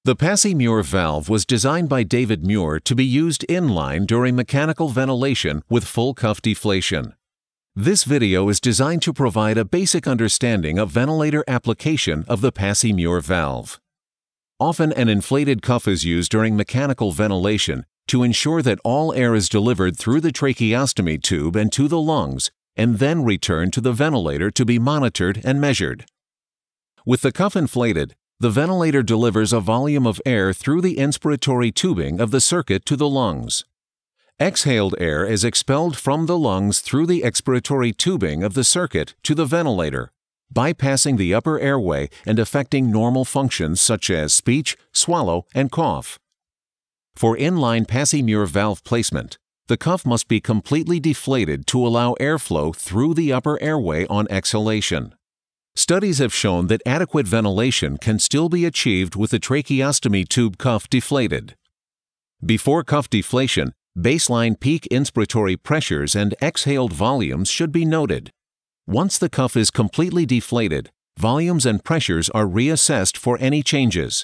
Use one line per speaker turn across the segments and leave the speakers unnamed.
The Passy-MUR valve was designed by David Muir to be used inline during mechanical ventilation with full cuff deflation. This video is designed to provide a basic understanding of ventilator application of the Passy-MUR valve. Often an inflated cuff is used during mechanical ventilation to ensure that all air is delivered through the tracheostomy tube and to the lungs, and then returned to the ventilator to be monitored and measured. With the cuff inflated, the ventilator delivers a volume of air through the inspiratory tubing of the circuit to the lungs. Exhaled air is expelled from the lungs through the expiratory tubing of the circuit to the ventilator, bypassing the upper airway and affecting normal functions such as speech, swallow, and cough. For inline Passy-MUR valve placement, the cuff must be completely deflated to allow airflow through the upper airway on exhalation. Studies have shown that adequate ventilation can still be achieved with the tracheostomy tube cuff deflated. Before cuff deflation, baseline peak inspiratory pressures and exhaled volumes should be noted. Once the cuff is completely deflated, volumes and pressures are reassessed for any changes.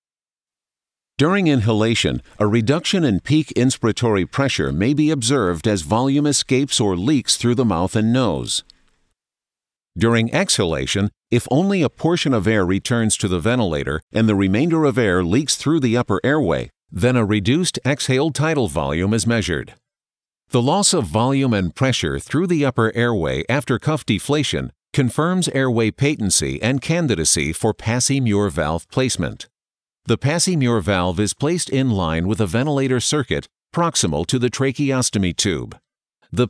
During inhalation, a reduction in peak inspiratory pressure may be observed as volume escapes or leaks through the mouth and nose. During exhalation, if only a portion of air returns to the ventilator and the remainder of air leaks through the upper airway, then a reduced exhaled tidal volume is measured. The loss of volume and pressure through the upper airway after cuff deflation confirms airway patency and candidacy for Passy-MUR valve placement. The Passy-MUR valve is placed in line with a ventilator circuit proximal to the tracheostomy tube. The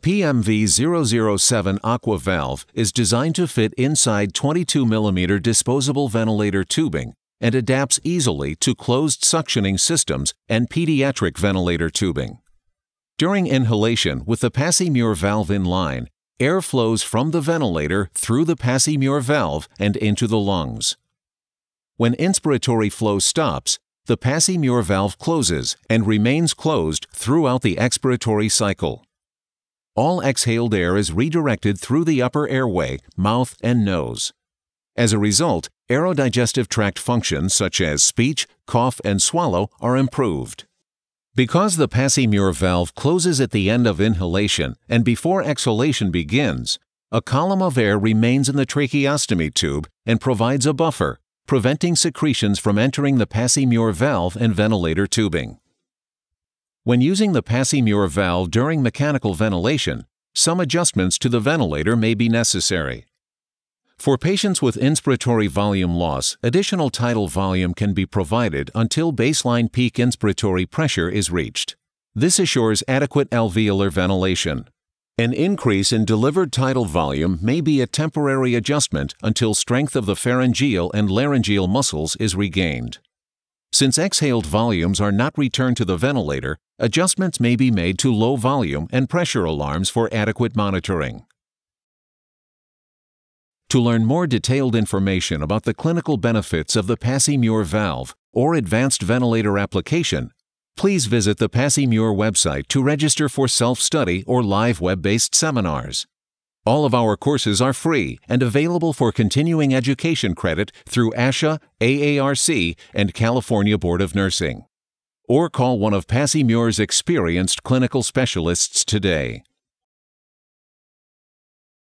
PMV007 AQUA valve is designed to fit inside 22 mm disposable ventilator tubing and adapts easily to closed suctioning systems and pediatric ventilator tubing. During inhalation with the Passy-MUR valve in line, air flows from the ventilator through the Passy-MUR valve and into the lungs. When inspiratory flow stops, the Passy-MUR valve closes and remains closed throughout the expiratory cycle. All exhaled air is redirected through the upper airway, mouth, and nose. As a result, aerodigestive tract functions such as speech, cough, and swallow are improved. Because the Passy-MUR valve closes at the end of inhalation and before exhalation begins, a column of air remains in the tracheostomy tube and provides a buffer, preventing secretions from entering the Passy-MUR valve and ventilator tubing. When using the Passy-MUR valve during mechanical ventilation, some adjustments to the ventilator may be necessary. For patients with inspiratory volume loss, additional tidal volume can be provided until baseline peak inspiratory pressure is reached. This assures adequate alveolar ventilation. An increase in delivered tidal volume may be a temporary adjustment until strength of the pharyngeal and laryngeal muscles is regained. Since exhaled volumes are not returned to the ventilator, adjustments may be made to low volume and pressure alarms for adequate monitoring. To learn more detailed information about the clinical benefits of the Passy-MUR valve or advanced ventilator application, please visit the Passy-MUR website to register for self-study or live web-based seminars. All of our courses are free and available for continuing education credit through ASHA, AARC, and California Board of Nursing. Or call one of Passy-MUR's experienced clinical specialists today.